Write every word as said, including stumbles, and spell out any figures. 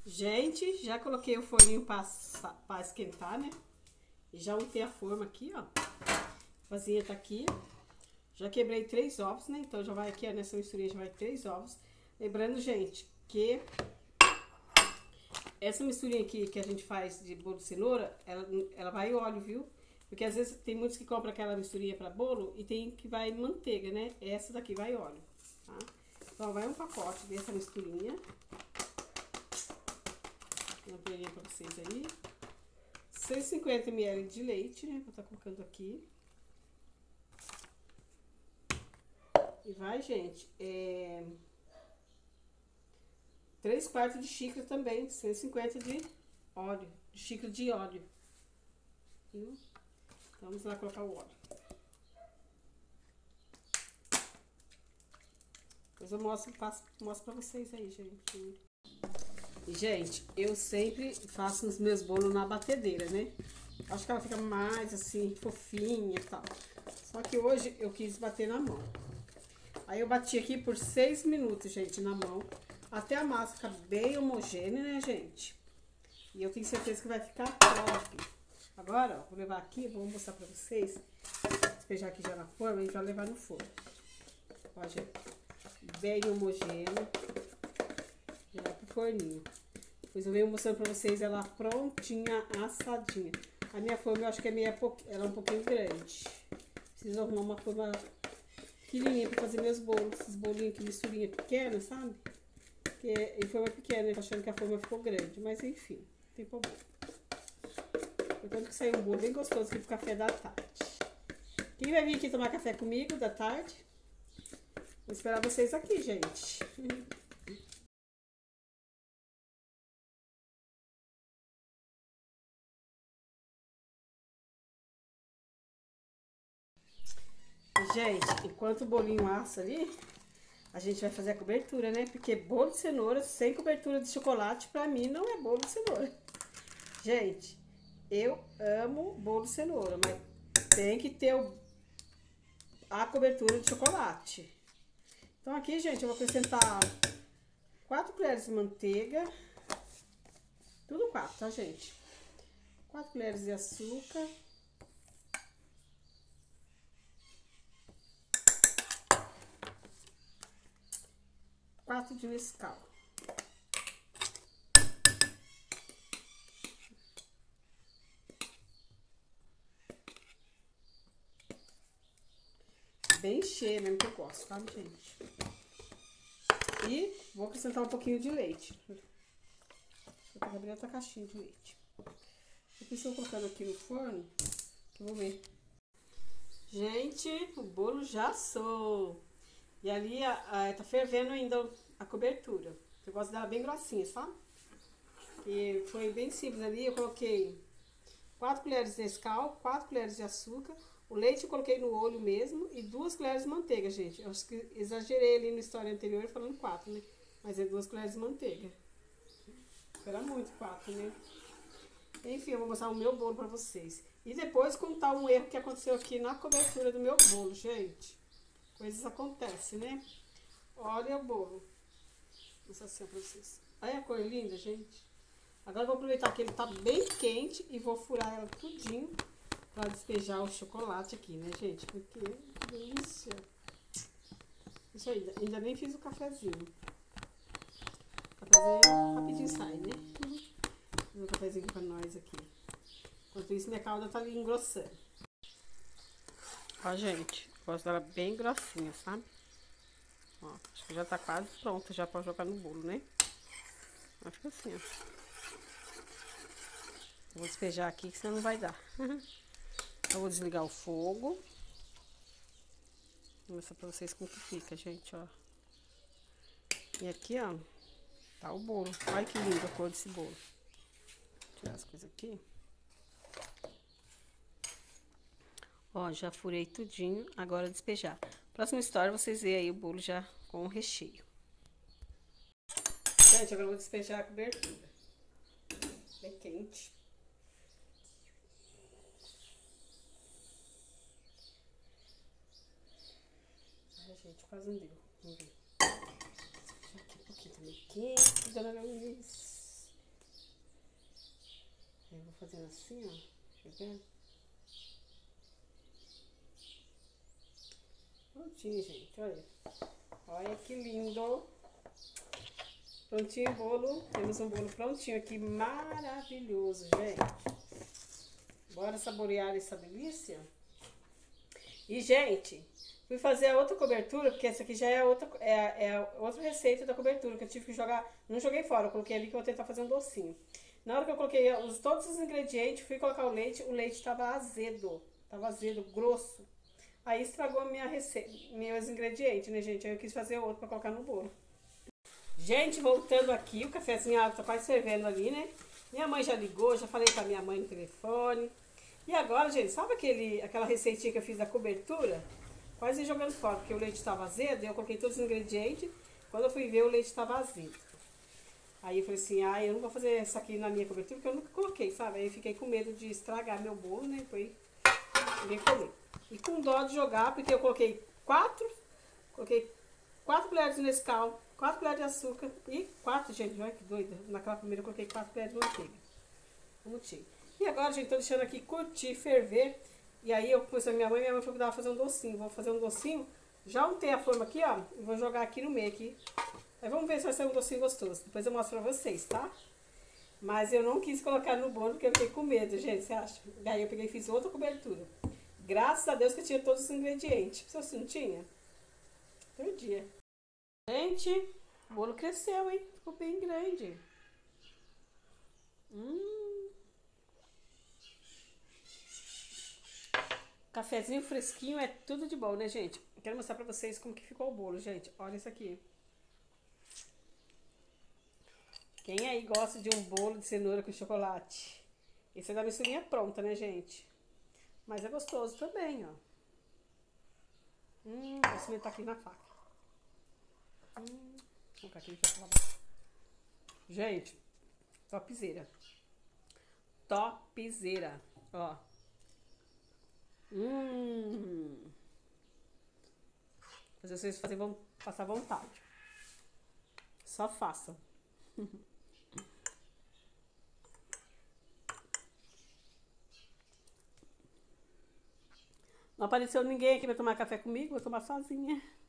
Gente, já coloquei o forninho pra, pra esquentar, né? E já untei a forma aqui, ó. A vasilha tá aqui. Já quebrei três ovos, né? Então já vai aqui, ó, nessa misturinha já vai três ovos. Lembrando, gente, que essa misturinha aqui que a gente faz de bolo de cenoura, ela, ela vai óleo, viu? Porque às vezes tem muitos que compram aquela misturinha pra bolo e tem que vai manteiga, né? Essa daqui vai óleo, tá? Então vai um pacote dessa misturinha. Uma colherinha pra vocês aí. cento e cinquenta mililitros de leite, né? Vou estar colocando aqui. E vai, gente, é... três quartos de xícara também, cento e cinquenta de óleo, de xícara de óleo. Viu? Então, vamos lá colocar o óleo. Depois eu mostro, passo, mostro pra vocês aí, gente. E, gente, eu sempre faço os meus bolos na batedeira, né? Acho que ela fica mais, assim, fofinha e tal. Só que hoje eu quis bater na mão. Aí eu bati aqui por seis minutos, gente, na mão. Até a massa ficar bem homogênea, né, gente? E eu tenho certeza que vai ficar top. Agora, ó, vou levar aqui, vou mostrar pra vocês. Despejar aqui já na forma e já levar no forno. Ó, gente, bem homogêneo. Já vai pro forninho. Depois eu venho mostrando pra vocês ela prontinha, assadinha. A minha forma eu acho que é meia, ela é um pouquinho grande. Preciso arrumar uma forma pequenininha pra fazer meus bolos. Esses bolinhos aqui, misturinha pequena, sabe? Que é em forma pequena, eu tô achando que a forma ficou grande. Mas enfim, não tem problema. Portanto que saiu um bolo bem gostoso aqui pro café da tarde. Quem vai vir aqui tomar café comigo da tarde? Vou esperar vocês aqui, gente. Gente, enquanto o bolinho assa ali, a gente vai fazer a cobertura, né? Porque bolo de cenoura sem cobertura de chocolate, pra mim, não é bolo de cenoura. Gente, eu amo bolo de cenoura, mas tem que ter o, a cobertura de chocolate. Então aqui, gente, eu vou acrescentar quatro colheres de manteiga. Tudo quatro, tá, gente? quatro colheres de açúcar. quatro de Nescau. Bem cheia mesmo, que eu gosto, tá, gente? E vou acrescentar um pouquinho de leite. Vou abrir outra caixinha de leite. Aqui estou colocando aqui no forno, que eu vou ver. Gente, o bolo já assou. E ali a, a, tá fervendo ainda a cobertura. Eu gosto dela bem grossinha, sabe? E foi bem simples ali, eu coloquei quatro colheres de Nescau, quatro colheres de açúcar. O leite eu coloquei no olho mesmo e duas colheres de manteiga, gente. Eu acho que exagerei ali na história anterior falando quatro, né? Mas é duas colheres de manteiga. Era muito quatro, né? Enfim, eu vou mostrar o meu bolo pra vocês. E depois contar um erro que aconteceu aqui na cobertura do meu bolo, gente. Coisas acontecem, né? Olha o bolo. Vou mostrar assim pra vocês. Olha a cor linda, gente. Agora eu vou aproveitar que ele tá bem quente e vou furar ela tudinho pra despejar o chocolate aqui, né, gente? Porque delícia. Isso aí, ainda nem fiz o cafezinho. O cafezinho rapidinho sai, né? Vou fazer um cafezinho pra nós aqui. Enquanto isso, minha calda tá ali engrossando. Ó, gente, gosto dela bem grossinha, sabe? Ó, acho que já tá quase pronta já pra jogar no bolo, né? Ó, fica assim, ó. Vou despejar aqui, que senão não vai dar. Eu vou desligar o fogo. Vou mostrar pra vocês como que fica, gente, ó. E aqui, ó, tá o bolo. Olha que lindo a cor desse bolo. Vou tirar as coisas aqui. Ó, já furei tudinho, agora despejar. Próxima história, vocês veem aí o bolo já com o recheio. Gente, agora eu vou despejar a cobertura. Bem quente. Ai, gente, quase não deu. Vamos ver. Aqui um pouquinho também quente, dona Luiz. fazendo assim, ó. Deixa eu ver. Prontinho, gente, olha. Olha que lindo. Prontinho o bolo. Temos um bolo prontinho aqui, maravilhoso, gente. Bora saborear essa delícia? E, gente, fui fazer a outra cobertura, porque essa aqui já é outra, é, é outra receita da cobertura, que eu tive que jogar. Não joguei fora, eu coloquei ali que eu vou tentar fazer um docinho. Na hora que eu coloquei os, todos os ingredientes, fui colocar o leite, o leite tava azedo. Tava azedo, grosso. Aí estragou a minha receita, meus ingredientes, né, gente? Aí eu quis fazer outro pra colocar no bolo. Gente, voltando aqui, o cafezinho água tá quase fervendo ali, né? Minha mãe já ligou, já falei com a minha mãe no telefone. E agora, gente, sabe aquele, aquela receitinha que eu fiz da cobertura? Quase jogando fora, porque o leite estava azedo, eu coloquei todos os ingredientes. Quando eu fui ver, o leite estava azedo. Aí eu falei assim, ah, eu não vou fazer isso aqui na minha cobertura, porque eu nunca coloquei, sabe? Aí eu fiquei com medo de estragar meu bolo, né? Depois ninguém comer. E com dó de jogar, porque eu coloquei quatro, coloquei quatro colheres de Nescau, quatro colheres de açúcar e quatro, gente, olha que doida. Naquela primeira eu coloquei quatro colheres de manteiga. Como tinha. E agora, gente, tô deixando aqui curtir, ferver. E aí eu pus a minha mãe, minha mãe falou que dava fazer um docinho. Vou fazer um docinho. Já untei a forma aqui, ó. E vou jogar aqui no meio aqui. Aí vamos ver se vai ser um docinho gostoso. Depois eu mostro pra vocês, tá? Mas eu não quis colocar no bolo porque eu fiquei com medo, gente, você acha? Daí eu peguei e fiz outra cobertura. Graças a Deus que eu tinha todos os ingredientes. Se você não tinha, perdia. Gente, o bolo cresceu, hein? Ficou bem grande. Hum. Cafezinho fresquinho é tudo de bom, né, gente? Eu quero mostrar pra vocês como que ficou o bolo, gente. Olha isso aqui. Quem aí gosta de um bolo de cenoura com chocolate? Esse é da misturinha pronta, né, gente? Mas é gostoso também, ó. Hum, vou experimentar aqui na faca. Hum, vou colocar aqui no chocolate. Gente, topzera. Topzera, ó. Hum. Fazer vocês fazer, vão passar vontade. Só façam. Não apareceu ninguém aqui pra tomar café comigo, vou tomar sozinha.